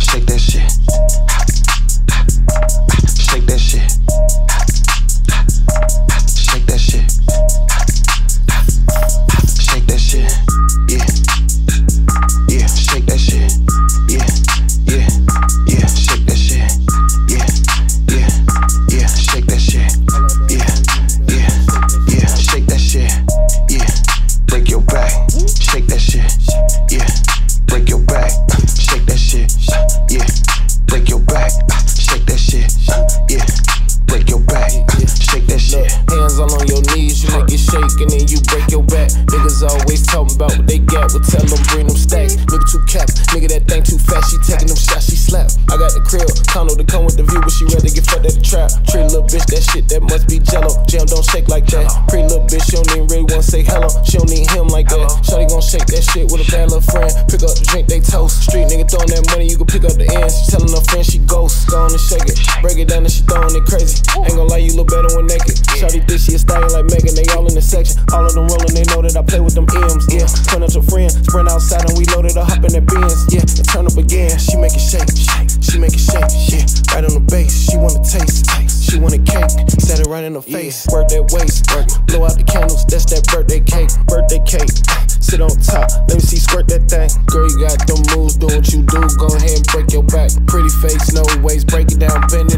Shake that shit. Shake that shit. Shake that shit. Shake that shit. Yeah. Yeah. Shake that shit. Yeah. Yeah. Yeah. Shake that shit. Yeah. Yeah. Yeah. Shake that shit. Yeah. Yeah. Yeah. Shake that shit. Yeah. Break your back. Shake that shit. Yeah. Break your back. Shake that shit. Yeah. Break your back. Shake that shit. Yeah. Break your back. Shake that shit. Hands all on your knees, you make it shake and then you break your back. Niggas always talking about what they got, but tell them bring them stacks. Nigga too cap, nigga that thing too fast, she taking them shots, she slap. I got the crib, condo to come with the view, but she rather get fucked at the trap. Pretty little bitch, that shit, that must be jello. Jam don't shake like that. Pretty little bitch, she don't even really wanna say hello. She don't need him like that. Shawty gon' shake that shit with a bad little friend. Pick up the drink, they toast. Street nigga throwing that money, you can pick up the ends. She telling her friend she ghost. Go on and shake it, break it down and she throwing it crazy. Ain't gon' lie, you look better when naked. Shawty think she a stallion like Megan, they all in the section. All of them rolling, they know that I play with them M's. Yeah, turn up your friend, sprint outside and we loaded her, hop in that Benz. Yeah, and turn up again. She make it shake, she make it shake. Yeah, right on the bass, she wanna taste. She want a cake, set it right in her face. Work that waist, blow out the candles, that's that birthday cake. Birthday cake, sit on top, let me see squirt that thing. Girl, you got them moves, do what you do, go ahead and break your back. Pretty face, no waist, break it down, bend